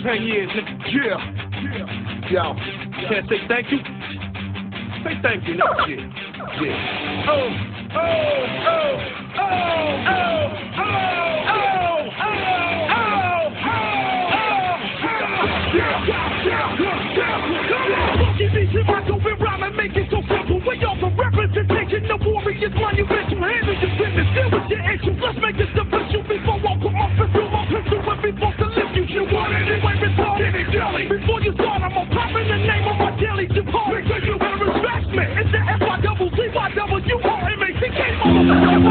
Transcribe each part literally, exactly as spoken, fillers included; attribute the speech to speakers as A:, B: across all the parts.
A: ten years, nigga.
B: Yeah. Yeah. Yo.
A: Can't say thank you? Say thank you, nigga. Yeah. Yeah. Oh, oh, oh, oh, oh, oh, oh, oh, oh, representation of warriors, monumental handle your business, deal with your issues. Let's make this official before I put my pistol, my pistol, every force to lift you. You want it anyway, retard, any jelly. Before you start, I'm gonna pop in the name of my daily depart. Make sure you better respect me. It's the F I double C Y W R M A C K. I'm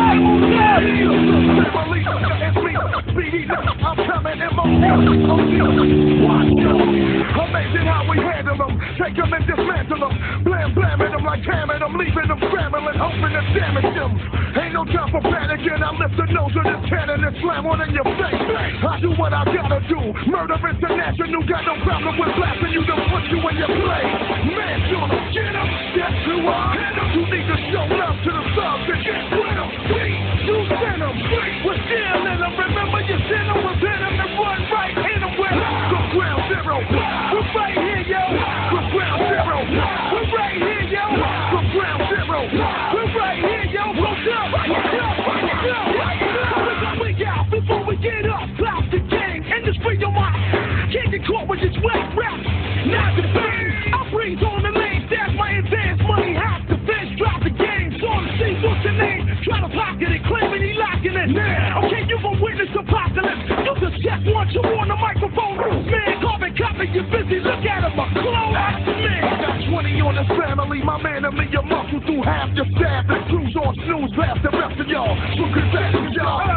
A: coming in my watch them. Amazing how we handle them. Take them and dismantle them. Blam, blamming them like hammering them. Leaving them scrambling, hoping to damage them. Ain't no time for panicking. I lift the nose of this cannon and slam one in your face. I do what I gotta do. Murder international. Got no problem with blasting you to put you in your place. Man, gonna get them. That's who I am. You need to show love to the subs and get with them. We, you send them. We're still in them. Remember you send them with venom and run right in them with go ground zero. We're right here, yo. Go ground zero. We're right here, yo. Go ground zero. We're right here, yo. Go up, up, up. We out before we get up. Plow the game. Industry on my can't get caught with this wet rap. Not the fame. I breathe on the lane. That's my advance money. Half the fence. Drop the game. So to see what's your name. Try to pocket it. Claiming he locking it. Now. Okay, you gon' witness apocalypse. You just check once you on the microphone. Man, carbon copy. You busy. Look at him. A clone out to me. I got twenty on this family. My man and me. Your muscle through half your staff. The crews on snooze. Past the rest of y'all. So congrats, y'all.